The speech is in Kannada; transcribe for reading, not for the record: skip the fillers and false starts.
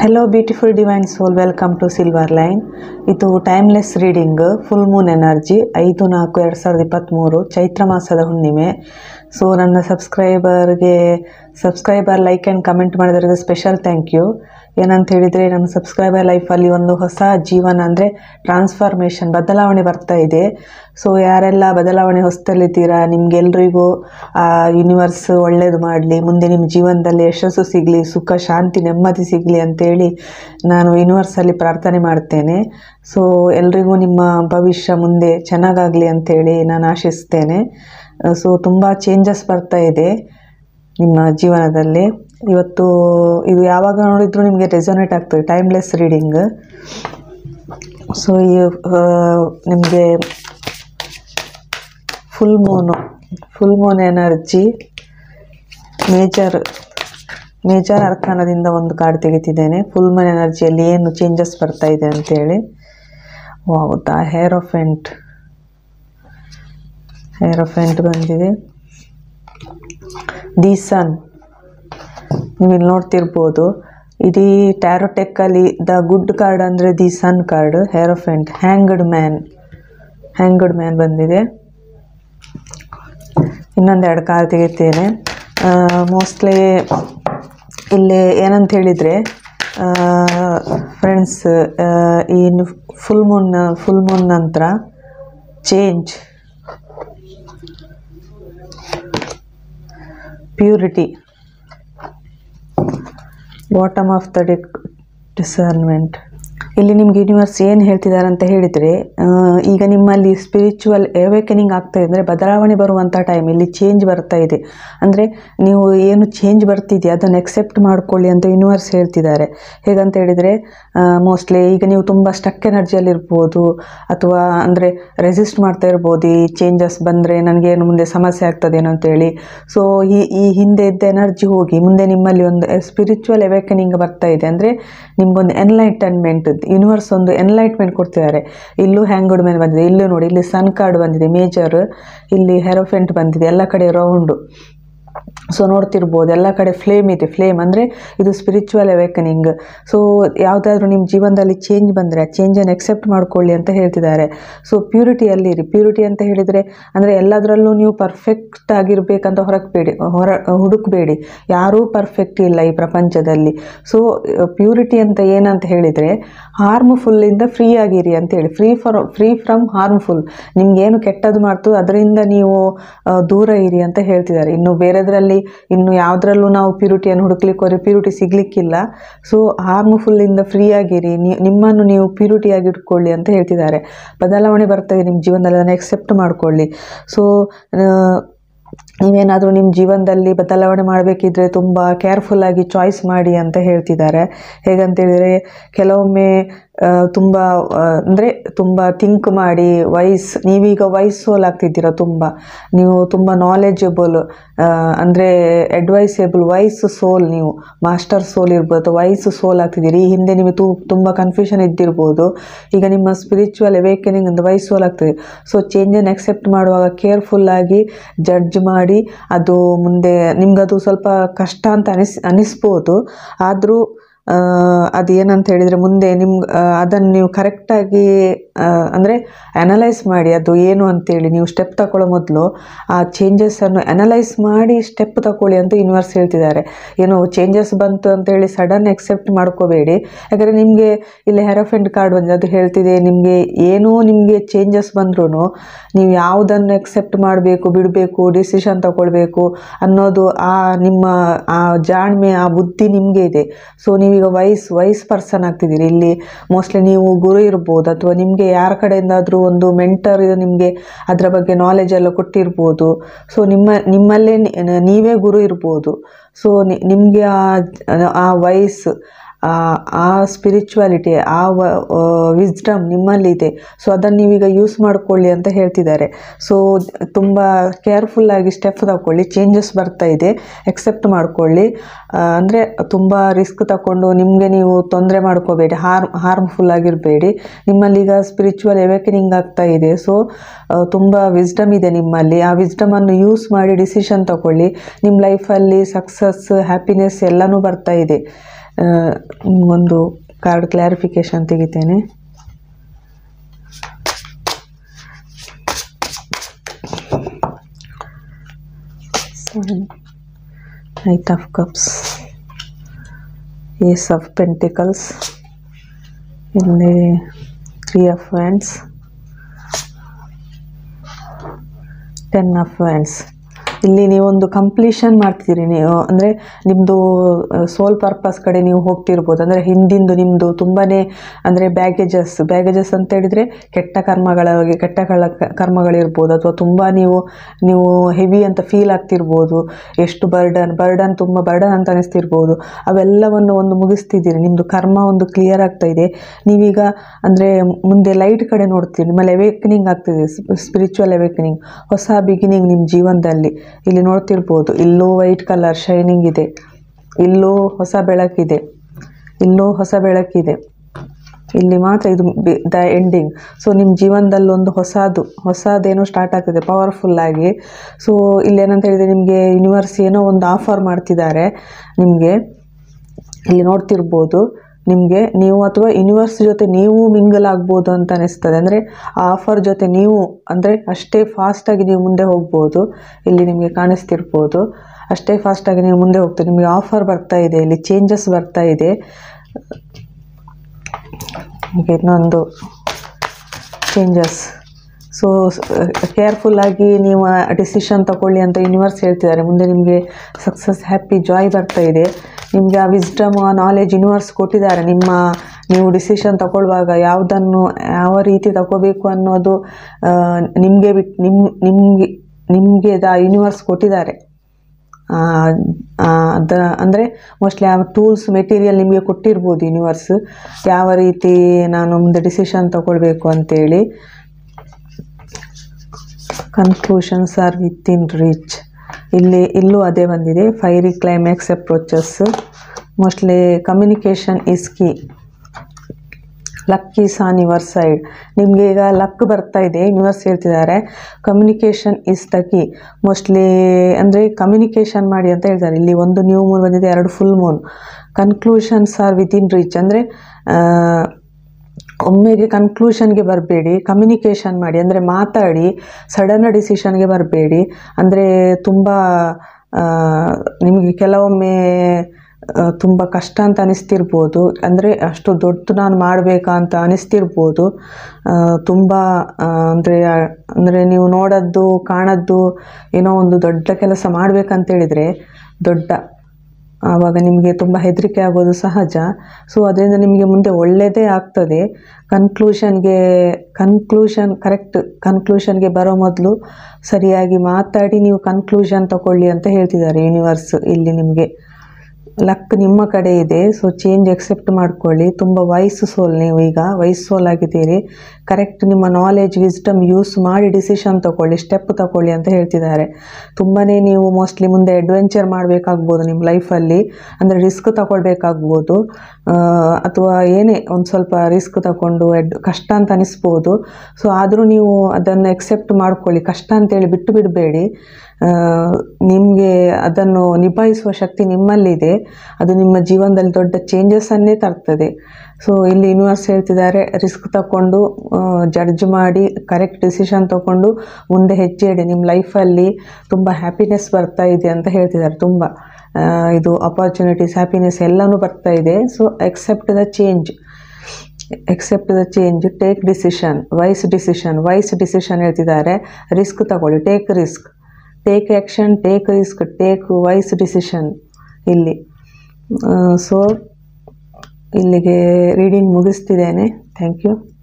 Hello beautiful divine soul, welcome to Silver Line. ಇದು timeless reading full moon energy 5/4/2023 Chaitra ಮಾಸದ ಹುಣ್ಣಿಮೆ. ಸೊ ನನ್ನ ಸಬ್ಸ್ಕ್ರೈಬರ್ ಲೈಕ್ ಆ್ಯಂಡ್ ಕಮೆಂಟ್ ಮಾಡಿದವರಿಗೆ ಸ್ಪೆಷಲ್ ಥ್ಯಾಂಕ್ ಯು. ಏನಂತ ಹೇಳಿದರೆ, ನಮ್ಮ ಸಬ್ಸ್ಕ್ರೈಬರ್ ಲೈಫಲ್ಲಿ ಒಂದು ಹೊಸ ಜೀವನ ಅಂದರೆ ಟ್ರಾನ್ಸ್ಫಾರ್ಮೇಷನ್, ಬದಲಾವಣೆ ಬರ್ತಾ ಇದೆ. ಸೊ ಯಾರೆಲ್ಲ ಬದಲಾವಣೆ ಹೊಸದಲ್ಲಿದ್ದೀರಾ, ನಿಮಗೆಲ್ರಿಗೂ ಯೂನಿವರ್ಸ್ ಒಳ್ಳೇದು ಮಾಡಲಿ, ಮುಂದೆ ನಿಮ್ಮ ಜೀವನದಲ್ಲಿ ಯಶಸ್ಸು ಸಿಗಲಿ, ಸುಖ ಶಾಂತಿ ನೆಮ್ಮದಿ ಸಿಗಲಿ ಅಂತೇಳಿ ನಾನು ಯೂನಿವರ್ಸಲ್ಲಿ ಪ್ರಾರ್ಥನೆ ಮಾಡ್ತೇನೆ. ಸೊ ಎಲ್ರಿಗೂ ನಿಮ್ಮ ಭವಿಷ್ಯ ಮುಂದೆ ಚೆನ್ನಾಗಾಗಲಿ ಅಂತೇಳಿ ನಾನು ಆಶಿಸ್ತೇನೆ. ಸೊ ತುಂಬ ಚೇಂಜಸ್ ಬರ್ತಾ ಇದೆ ನಿಮ್ಮ ಜೀವನದಲ್ಲಿ. ಇವತ್ತು ಇದು ಯಾವಾಗ ನೋಡಿದ್ರು ನಿಮಗೆ ರೆಸೊನೇಟ್ ಆಗ್ತದೆ, ಟೈಮ್ಲೆಸ್ ರೀಡಿಂಗ್. ಸೊ ಈ ನಿಮಗೆ ಫುಲ್ ಮೂನ್ ಎನರ್ಜಿ ಮೇಜರ್ ಅರ್ಥನದಿಂದ ಒಂದು ಕಾರ್ಡ್ ತೆಗಿತಿದ್ದೇನೆ. ಫುಲ್ ಮೂನ್ ಎನರ್ಜಿಯಲ್ಲಿ ಏನು ಚೇಂಜಸ್ ಬರ್ತಾ ಇದೆ ಅಂತೇಳಿ. ಹೌದಾ, ಹೇರೋಫೆಂಟ್ ಬಂದಿದೆ. ದಿ ಸನ್, ನೀವು ಇಲ್ಲಿ ನೋಡ್ತಿರ್ಬೋದು. ಇಡೀ ಟ್ಯಾರೋಟೆಕ್ಕಲ್ಲಿ ದ ಗುಡ್ ಕಾರ್ಡ್ ಅಂದರೆ the sun card. Hierophant, hanged man ಬಂದಿದೆ. ಇನ್ನೊಂದೆರಡು ಕಾರ್ಡ್ ತೆಗಿತೇನೆ. ಮೋಸ್ಟ್ಲಿ ಇಲ್ಲಿ ಏನಂತ ಹೇಳಿದರೆ ಫ್ರೆಂಡ್ಸ್, ಈ ಫುಲ್ ಮೂನ್ ನಂತರ change, purity, bottom of the deck, discernment. ಇಲ್ಲಿ ನಿಮ್ಗೆ ಯೂನಿವರ್ಸ್ ಏನು ಹೇಳ್ತಿದ್ದಾರೆ ಅಂತ ಹೇಳಿದರೆ, ಈಗ ನಿಮ್ಮಲ್ಲಿ ಸ್ಪಿರಿಚುವಲ್ ಅವೇಕನಿಂಗ್ ಆಗ್ತಾ ಇದೆ, ಅಂದರೆ ಬದಲಾವಣೆ ಬರುವಂಥ ಟೈಮ್, ಇಲ್ಲಿ ಚೇಂಜ್ ಬರ್ತಾ ಇದೆ. ಅಂದರೆ ನೀವು ಏನು ಚೇಂಜ್ ಬರ್ತಿದೆ ಅದನ್ನು ಎಕ್ಸೆಪ್ಟ್ ಮಾಡ್ಕೊಳ್ಳಿ ಅಂತ ಯೂನಿವರ್ಸ್ ಹೇಳ್ತಿದ್ದಾರೆ. ಹೇಗಂತ ಹೇಳಿದರೆ, ಮೋಸ್ಟ್ಲಿ ಈಗ ನೀವು ತುಂಬ ಸ್ಟಕ್ ಎನರ್ಜಿಯಲ್ಲಿರ್ಬೋದು, ಅಥವಾ ಅಂದರೆ ರೆಸಿಸ್ಟ್ ಮಾಡ್ತಾ ಇರ್ಬೋದು. ಈ ಚೇಂಜಸ್ ಬಂದರೆ ನನಗೇನು ಮುಂದೆ ಸಮಸ್ಯೆ ಆಗ್ತದೇನೋ ಅಂತೇಳಿ. ಸೊ ಈ ಹಿಂದೆ ಇದ್ದ ಎನರ್ಜಿ ಹೋಗಿ ಮುಂದೆ ನಿಮ್ಮಲ್ಲಿ ಒಂದು ಸ್ಪಿರಿಚುವಲ್ ಅವೇಕನಿಂಗ್ ಬರ್ತಾ ಇದೆ. ಅಂದರೆ ನಿಮ್ಗೊಂದು ಎನ್ಲೈಟನ್ಮೆಂಟ್, ಯೂನಿವರ್ಸ್ ಒಂದು ಎನ್ಲೈಟ್ಮೆಂಟ್ ಕೊಡ್ತಿದ್ದಾರೆ. ಇಲ್ಲೂ ಹ್ಯಾಂಗ್ಡ್ ಮ್ಯಾನ್ ಬಂದಿದೆ, ಇಲ್ಲೂ ನೋಡಿ, ಇಲ್ಲಿ ಸನ್ ಕಾರ್ಡ್ ಬಂದಿದೆ ಮೇಜರ್, ಇಲ್ಲಿ ಹೆರೋಫೆಂಟ್ ಬಂದಿದೆ, ಎಲ್ಲ ಕಡೆ ರೌಂಡು. ಸೊ ನೋಡ್ತಿರ್ಬೋದು, ಎಲ್ಲ ಕಡೆ ಫ್ಲೇಮ್ ಇದೆ. ಫ್ಲೇಮ್ ಅಂದರೆ ಇದು ಸ್ಪಿರಿಚುವಲ್ ಅವೇಕನಿಂಗ್. ಸೊ ಯಾವುದಾದ್ರೂ ನಿಮ್ಮ ಜೀವನದಲ್ಲಿ ಚೇಂಜ್ ಬಂದರೆ ಆ ಚೇಂಜನ್ನು ಎಕ್ಸೆಪ್ಟ್ ಮಾಡ್ಕೊಳ್ಳಿ ಅಂತ ಹೇಳ್ತಿದ್ದಾರೆ. ಸೊ ಪ್ಯೂರಿಟಿಯಲ್ಲಿರಿ. ಪ್ಯೂರಿಟಿ ಅಂತ ಹೇಳಿದರೆ ಅಂದರೆ ಎಲ್ಲದರಲ್ಲೂ ನೀವು ಪರ್ಫೆಕ್ಟ್ ಆಗಿರಬೇಕಂತ ಹುಡುಕಬೇಡಿ. ಯಾರೂ ಪರ್ಫೆಕ್ಟ್ ಇಲ್ಲ ಈ ಪ್ರಪಂಚದಲ್ಲಿ. ಸೊ ಪ್ಯೂರಿಟಿ ಅಂತ ಏನಂತ ಹೇಳಿದರೆ, ಹಾರ್ಮ್ಫುಲ್ಲಿಂದ ಫ್ರೀ ಆಗಿರಿ ಅಂತೇಳಿ. Free from harmful. ನಿಮಗೇನು ಕೆಟ್ಟದ್ದು ಮಾಡ್ತು ಅದರಿಂದ ನೀವು ದೂರ ಇರಿ ಅಂತ ಹೇಳ್ತಿದ್ದಾರೆ. ಇನ್ನು ಬೇರೆದರಲ್ಲಿ ಇನ್ನು ಯಾವುದ್ರಲ್ಲೂ ನಾವು ಪ್ಯೂರಿಟಿಯನ್ನು ಹುಡುಕ್ಲಿಕ್ಕೆ ಹೋದರೆ ಪ್ಯೂರಿಟಿ ಸಿಗಲಿಕ್ಕಿಲ್ಲ. ಸೊ ಹಾರ್ಮ್ಫುಲ್ಲಿಂದ ಫ್ರೀ ಆಗಿರಿ, ನಿಮ್ಮನ್ನು ನೀವು ಪ್ಯೂರಿಟಿಯಾಗಿ ಇಟ್ಕೊಳ್ಳಿ ಅಂತ ಹೇಳ್ತಿದ್ದಾರೆ. ಬದಲಾವಣೆ ಬರ್ತದೆ ನಿಮ್ಮ ಜೀವನದಲ್ಲಿ, ಅದನ್ನು ಎಕ್ಸೆಪ್ಟ್ ಮಾಡಿಕೊಳ್ಳಿ. ಸೊ ನೀವೇನಾದರೂ ನಿಮ್ಮ ಜೀವನದಲ್ಲಿ ಬದಲಾವಣೆ ಮಾಡಬೇಕಿದ್ರೆ ತುಂಬ ಕೇರ್ಫುಲ್ಲಾಗಿ ಚಾಯ್ಸ್ ಮಾಡಿ ಅಂತ ಹೇಳ್ತಿದ್ದಾರೆ. ಹೇಗಂತೇಳಿದರೆ, ಕೆಲವೊಮ್ಮೆ ತುಂಬ ಥಿಂಕ್ ಮಾಡಿ ನೀವೀಗ ವೈಸ್ ಸೋಲ್ ಆಗ್ತಿದ್ದೀರ. ನೀವು ತುಂಬ ನಾಲೆಜಬಲ್, ಅಂದರೆ ಅಡ್ವೈಸೇಬಲ್ ವೈಸ್ ಸೋಲ್, ನೀವು ಮಾಸ್ಟರ್ ಸೋಲ್ ಇರ್ಬೋದು, ವೈಸ್ ಸೋಲ್ ಆಗ್ತಿದ್ದೀರಿ. ಈ ಹಿಂದೆ ನಿಮಗೆ ತುಂಬ ಕನ್ಫ್ಯೂಷನ್ ಇದ್ದಿರ್ಬೋದು. ಈಗ ನಿಮ್ಮ ಸ್ಪಿರಿಚುವಲ್ ಅವೇಕನಿಂಗ್ ಅಂತ ವೈಸ್ ಸೋಲ್ ಆಗ್ತದೆ. ಸೊ ಚೇಂಜನ್ನು ಎಕ್ಸೆಪ್ಟ್ ಮಾಡುವಾಗ ಕೇರ್ಫುಲ್ಲಾಗಿ ಜಡ್ಜ್ ಮಾಡಿ, ಅದು ಮುಂದೆ ನಿಮ್ಗದು ಸ್ವಲ್ಪ ಕಷ್ಟ ಅಂತ ಅನ್ನಿಸ್ಬೋದು. ಆದರೂ ಅದು ಏನಂತ ಹೇಳಿದರೆ, ಮುಂದೆ ಅದನ್ನು ನೀವು ಕರೆಕ್ಟಾಗಿ ಅಂದರೆ ಅನಲೈಸ್ ಮಾಡಿ ಅದು ಏನು ಅಂತೇಳಿ. ನೀವು ಸ್ಟೆಪ್ ತಗೊಳ್ಳೋ ಮೊದಲು ಆ ಚೇಂಜಸ್ಸನ್ನು ಅನಲೈಸ್ ಮಾಡಿ ಸ್ಟೆಪ್ ತಗೊಳ್ಳಿ ಅಂತ ಯೂನಿವರ್ಸ್ ಹೇಳ್ತಿದ್ದಾರೆ. ಏನು ಚೇಂಜಸ್ ಬಂತು ಅಂತೇಳಿ ಸಡನ್ ಎಕ್ಸೆಪ್ಟ್ ಮಾಡ್ಕೋಬೇಡಿ. ಯಾಕಂದರೆ ನಿಮಗೆ ಇಲ್ಲಿ ಹೆರೋಫೆಂಟ್ ಕಾರ್ಡ್ ಬಂದಿದೆ, ಅದು ಹೇಳ್ತಿದೆ ನಿಮಗೆ ಚೇಂಜಸ್ ಬಂದ್ರೂ ನೀವು ಯಾವುದನ್ನು ಎಕ್ಸೆಪ್ಟ್ ಮಾಡಬೇಕು, ಬಿಡಬೇಕು, ಡಿಸಿಷನ್ ತಗೊಳ್ಬೇಕು ಅನ್ನೋದು ನಿಮ್ಮ ಜಾಣ್ಮೆ, ಆ ಬುದ್ಧಿ ನಿಮಗೆ ಇದೆ. ಸೊ ನೀವೀಗ ವೈಸ್ ಪರ್ಸನ್ ಆಗ್ತಿದ್ದೀರಿ. ಇಲ್ಲಿ ಮೋಸ್ಟ್ಲಿ ನೀವು ಗುರು ಇರ್ಬೋದು, ಅಥವಾ ನಿಮಗೆ ಯಾರ ಕಡೆಯಿಂದಾದರೂ ಒಂದು ಮೆಂಟರ್ ನಿಮಗೆ ಅದರ ಬಗ್ಗೆ ನಾಲೆಜ್ ಎಲ್ಲ ಕೊಟ್ಟಿರ್ಬೋದು. ಸೊ ನಿಮ್ಮಲ್ಲೇ ನೀವೇ ಗುರು ಇರ್ಬೋದು. ಸೊ ನಿಮಗೆ ಆ ವಯಸ್ಸು, ಆ ಸ್ಪಿರಿಚುವಾಲಿಟಿ, ಆ ವಿಸ್ಡಮ್ ನಿಮ್ಮಲ್ಲಿದೆ. ಸೊ ಅದನ್ನು ನೀವೀಗ ಯೂಸ್ ಮಾಡಿಕೊಳ್ಳಿ ಅಂತ ಹೇಳ್ತಿದ್ದಾರೆ. ಸೊ ತುಂಬ ಕೇರ್ಫುಲ್ಲಾಗಿ ಸ್ಟೆಪ್ ತಗೊಳ್ಳಿ. ಚೇಂಜಸ್ ಬರ್ತಾ ಇದೆ, ಎಕ್ಸೆಪ್ಟ್ ಮಾಡಿಕೊಳ್ಳಿ. ಅಂದರೆ ತುಂಬ ರಿಸ್ಕ್ ತಗೊಂಡು ನಿಮಗೆ ನೀವು ತೊಂದರೆ ಮಾಡ್ಕೋಬೇಡಿ, ಹಾರ್ಮ್ಫುಲ್ ಆಗಿರಬೇಡಿ. ನಿಮ್ಮಲ್ಲೀಗ ಸ್ಪಿರಿಚುವಲ್ ಅವೇಕನಿಂಗ್ ಆಗ್ತಾ ಇದೆ. ಸೊ ತುಂಬ ವಿಸ್ಡಮ್ ಇದೆ ನಿಮ್ಮಲ್ಲಿ. ಆ ವಿಸ್ಡಮನ್ನು ಯೂಸ್ ಮಾಡಿ ಡಿಸಿಷನ್ ತಗೊಳ್ಳಿ. ನಿಮ್ಮ ಲೈಫಲ್ಲಿ ಸಕ್ಸಸ್, ಹ್ಯಾಪಿನೆಸ್ ಎಲ್ಲನೂ ಬರ್ತಾ ಇದೆ. ಒಂದು ಕಾರ್ಡ್ ಕ್ಲಾರಿಫಿಕೇಶನ್ ತೆಗಿತೇನೆ. Knight of Cups, Ace of Pentacles, ಇಲ್ಲಿ 3 of Wands, 10 of Wands. ಇಲ್ಲಿ ನೀವೊಂದು ಕಂಪ್ಲೀಷನ್ ಮಾಡ್ತಿದ್ದೀರಿ. ನೀವು ಅಂದರೆ ನಿಮ್ಮದು ಸೋಲ್ ಪರ್ಪಸ್ ಕಡೆ ನೀವು ಹೋಗ್ತಿರ್ಬೋದು. ಅಂದರೆ ಹಿಂದಿಂದು ನಿಮ್ಮದು ತುಂಬಾ ಅಂದರೆ ಬ್ಯಾಗೇಜಸ್ ಅಂತ ಹೇಳಿದರೆ ಕೆಟ್ಟ ಕರ್ಮಗಳಿರ್ಬೋದು, ಅಥವಾ ತುಂಬ ನೀವು ಹೆವಿ ಅಂತ ಫೀಲ್ ಆಗ್ತಿರ್ಬೋದು. ಎಷ್ಟು ಬರ್ಡನ್ ತುಂಬ ಬರ್ಡನ್ ಅಂತ ಅನಿಸ್ತಿರ್ಬೋದು. ಅವೆಲ್ಲವನ್ನು ಒಂದು ಮುಗಿಸ್ತಿದ್ದೀರಿ. ನಿಮ್ಮದು ಕರ್ಮ ಒಂದು ಕ್ಲಿಯರ್ ಆಗ್ತಾ ಇದೆ. ನೀವೀಗ ಅಂದರೆ ಮುಂದೆ ಲೈಟ್ ಕಡೆ ನೋಡ್ತೀರಿ. ನಿಮ್ಮಲ್ಲಿ ಅವೇಕನಿಂಗ್ ಆಗ್ತಿದೆ, ಸ್ಪಿರಿಚುವಲ್ ಅವೇಕನಿಂಗ್, ಹೊಸ ಬಿಗಿನಿಂಗ್ ನಿಮ್ಮ ಜೀವನದಲ್ಲಿ. ಇಲ್ಲಿ ನೋಡ್ತಿರ್ಬೋದು, ಇಲ್ಲೂ ವೈಟ್ ಕಲರ್ ಶೈನಿಂಗ್ ಇದೆ, ಇಲ್ಲೂ ಹೊಸ ಬೆಳಕಿದೆ, ಇಲ್ಲೂ ಹೊಸ ಬೆಳಕಿದೆ. ಇಲ್ಲಿ ಮಾತ್ರ ಇದು ದ ಎಂಡಿಂಗ್. ಸೊ ನಿಮ್ಮ ಜೀವನದಲ್ಲಿ ಒಂದು ಹೊಸದೇನೋ ಸ್ಟಾರ್ಟ್ ಆಗ್ತದೆ ಪವರ್ಫುಲ್ಲಾಗಿ. ಸೊ ಇಲ್ಲೇನಂತ ಹೇಳಿದರೆ ನಿಮಗೆ ಯೂನಿವರ್ಸ್ ಏನೋ ಒಂದು ಆಫರ್ ಮಾಡ್ತಿದ್ದಾರೆ ನಿಮಗೆ. ಇಲ್ಲಿ ನೋಡ್ತಿರ್ಬೋದು ನಿಮಗೆ ನೀವು ಅಥವಾ ಯೂನಿವರ್ಸ್ ಜೊತೆ ನೀವು ಮಿಂಗಲ್ ಆಗ್ಬೋದು ಅಂತ ಅನಿಸ್ತದೆ. ಅಂದರೆ ಆ ಆಫರ್ ಜೊತೆ ನೀವು ಅಂದರೆ ಅಷ್ಟೇ ಫಾಸ್ಟಾಗಿ ನೀವು ಮುಂದೆ ಹೋಗ್ಬೋದು. ಇಲ್ಲಿ ನಿಮಗೆ ಕಾಣಿಸ್ತಿರ್ಬೋದು, ಅಷ್ಟೇ ಫಾಸ್ಟಾಗಿ ನೀವು ಮುಂದೆ ಹೋಗ್ತೀರಿ. ನಿಮಗೆ ಆಫರ್ ಬರ್ತಾ ಇದೆ, ಇಲ್ಲಿ ಚೇಂಜಸ್ ಬರ್ತಾ ಇದೆ. ಇನ್ನೊಂದು ಚೇಂಜಸ್. ಸೊ ಕೇರ್ಫುಲ್ಲಾಗಿ ನೀವು ಡಿಸಿಷನ್ ತಗೊಳ್ಳಿ ಅಂತ ಯೂನಿವರ್ಸ್ ಹೇಳ್ತಿದ್ದಾರೆ. ಮುಂದೆ ನಿಮಗೆ ಸಕ್ಸಸ್, ಹ್ಯಾಪಿ, ಜಾಯ್ ಬರ್ತಾ ಇದೆ. ನಿಮಗೆ ಆ ವಿಸ್ಡಮ್, ಆ ನಾಲೆಜ್ ಯೂನಿವರ್ಸ್ ಕೊಟ್ಟಿದ್ದಾರೆ. ನೀವು ಡಿಸಿಷನ್ ತಗೊಳ್ಳುವಾಗ ಯಾವ ರೀತಿ ತಗೋಬೇಕು ಅನ್ನೋದು ನಿಮಗೆ ನಿಮಗೆ ಆ ಯೂನಿವರ್ಸ್ ಕೊಟ್ಟಿದ್ದಾರೆ. ಅಂದರೆ ಮೋಸ್ಟ್ಲಿ ಆ ಟೂಲ್ಸ್, ಮೆಟೀರಿಯಲ್ ನಿಮಗೆ ಕೊಟ್ಟಿರ್ಬೋದು ಯೂನಿವರ್ಸ್, ಯಾವ ರೀತಿ ನಾನು ಮುಂದೆ ಡಿಸಿಷನ್ ತಗೊಳ್ಬೇಕು ಅಂತೇಳಿ. Conclusions are within reach. ಇಲ್ಲೂ ಅದೇ ಬಂದಿದೆ. Fiery climax approaches. Mostly communication is key. Luck is on your side. ನಿಮಗೆ ಈಗ ಲಕ್ ಬರ್ತಾ ಇದೆ, ಯೂನಿವರ್ಸ್ ಹೇಳ್ತಿದ್ದಾರೆ communication is the key. Mostly ಅಂದರೆ ಕಮ್ಯುನಿಕೇಷನ್ ಮಾಡಿ ಅಂತ ಹೇಳ್ತಾರೆ. ಇಲ್ಲಿ ಒಂದು ನ್ಯೂ ಮೂನ್ ಬಂದಿದೆ, 2 full moon. Conclusions are within reach ಅಂದರೆ ಒಮ್ಮೆಗೆ ಕನ್ಕ್ಲೂಷನ್ಗೆ ಬರಬೇಡಿ, ಕಮ್ಯುನಿಕೇಷನ್ ಮಾಡಿ. ಅಂದರೆ ಮಾತಾಡಿ, ಸಡನ್ ಡಿಸಿಷನ್ಗೆ ಬರಬೇಡಿ. ಅಂದರೆ ತುಂಬ ನಿಮಗೆ ಕೆಲವೊಮ್ಮೆ ತುಂಬ ಕಷ್ಟ ಅಂತ ಅನಿಸ್ತಿರ್ಬೋದು. ಅಂದರೆ ಅಷ್ಟು ದೊಡ್ಡ ನಾನು ಮಾಡಬೇಕಾ ಅಂತ ಅನಿಸ್ತಿರ್ಬೋದು. ತುಂಬ ಅಂದರೆ ನೀವು ನೋಡೋದು ಕಾಣೋದು ಏನೋ ಒಂದು ದೊಡ್ಡ ಕೆಲಸ ಮಾಡಬೇಕಂತೇಳಿದರೆ ಆವಾಗ ನಿಮಗೆ ತುಂಬ ಹೆದರಿಕೆ ಆಗೋದು ಸಹಜ. ಸೊ ಅದರಿಂದ ನಿಮಗೆ ಮುಂದೆ ಒಳ್ಳೆಯದೇ ಆಗ್ತದೆ. ಕನ್ಕ್ಲೂಷನ್ಗೆ ಬರೋ ಮೊದಲು ಸರಿಯಾಗಿ ಮಾತಾಡಿ ನೀವು ಕನ್ಕ್ಲೂಷನ್ ತಗೊಳ್ಳಿ ಅಂತ ಹೇಳ್ತಿದ್ದಾರೆ ಯೂನಿವರ್ಸ್. ಇಲ್ಲಿ ನಿಮಗೆ ಲಕ್ ನಿಮ್ಮ ಕಡೆ ಇದೆ. ಸೊ ಚೇಂಜ್ ಎಕ್ಸೆಪ್ಟ್ ಮಾಡ್ಕೊಳ್ಳಿ. ತುಂಬ ವೈಸ್ ಸೋಲ್, ನೀವು ಈಗ ವೈಸ್ ಸೋಲ್ ಆಗಿದ್ದೀರಿ. ಕರೆಕ್ಟ್ ನಿಮ್ಮ ನಾಲೆಜ್, ವಿಸ್ಡಮ್ ಯೂಸ್ ಮಾಡಿ ಡಿಸಿಷನ್ ತಗೊಳ್ಳಿ, ಸ್ಟೆಪ್ ತಗೊಳ್ಳಿ ಅಂತ ಹೇಳ್ತಿದ್ದಾರೆ. ತುಂಬಾ ನೀವು ಮೋಸ್ಟ್ಲಿ ಮುಂದೆ ಅಡ್ವೆಂಚರ್ ಮಾಡಬೇಕಾಗ್ಬೋದು ನಿಮ್ಮ ಲೈಫಲ್ಲಿ. ಅಂದರೆ ರಿಸ್ಕ್ ತಗೊಳ್ಬೇಕಾಗ್ಬೋದು, ಅಥವಾ ಏನೇ ಒಂದು ಸ್ವಲ್ಪ ರಿಸ್ಕ್ ತಗೊಂಡು ಕಷ್ಟ ಅಂತ ಅನಿಸ್ಬೋದು. ಸೊ ಆದರೂ ನೀವು ಅದನ್ನು ಎಕ್ಸೆಪ್ಟ್ ಮಾಡ್ಕೊಳ್ಳಿ. ಕಷ್ಟ ಅಂತೇಳಿ ಬಿಟ್ಟು ಬಿಡಬೇಡಿ. ನಿಮಗೆ ಅದನ್ನು ನಿಭಾಯಿಸುವ ಶಕ್ತಿ ನಿಮ್ಮಲ್ಲಿದೆ. ಅದು ನಿಮ್ಮ ಜೀವನದಲ್ಲಿ ದೊಡ್ಡ ಚೇಂಜಸ್ಸನ್ನೇ ತರ್ತದೆ. ಸೊ ಇಲ್ಲಿ ಯೂನಿವರ್ಸ್ ಹೇಳ್ತಿದ್ದಾರೆ ರಿಸ್ಕ್ ತಗೊಂಡು, ಜಡ್ಜ್ ಮಾಡಿ, ಕರೆಕ್ಟ್ ಡಿಸಿಷನ್ ತಗೊಂಡು ಮುಂದೆ ಹೆಜ್ಜೆ ಇಡಿ. ನಿಮ್ಮ ಲೈಫಲ್ಲಿ ತುಂಬ ಹ್ಯಾಪಿನೆಸ್ ಬರ್ತಾ ಇದೆ ಅಂತ ಹೇಳ್ತಿದ್ದಾರೆ. ತುಂಬ ಇದು ಅಪಾರ್ಚುನಿಟೀಸ್, ಹ್ಯಾಪಿನೆಸ್ ಎಲ್ಲನೂ ಬರ್ತಾ ಇದೆ. So accept the change, take decision, wise decision ಹೇಳ್ತಿದ್ದಾರೆ. ರಿಸ್ಕ್ ತಗೊಳ್ಳಿ, take risk, take action, take risk, take wise decision ಇಲ್ಲಿ. ಸೊ ಇಲ್ಲಿಗೆ ರೀಡಿಂಗ್ ಮುಗಿಸ್ತಿದ್ದೇನೆ. Thank you.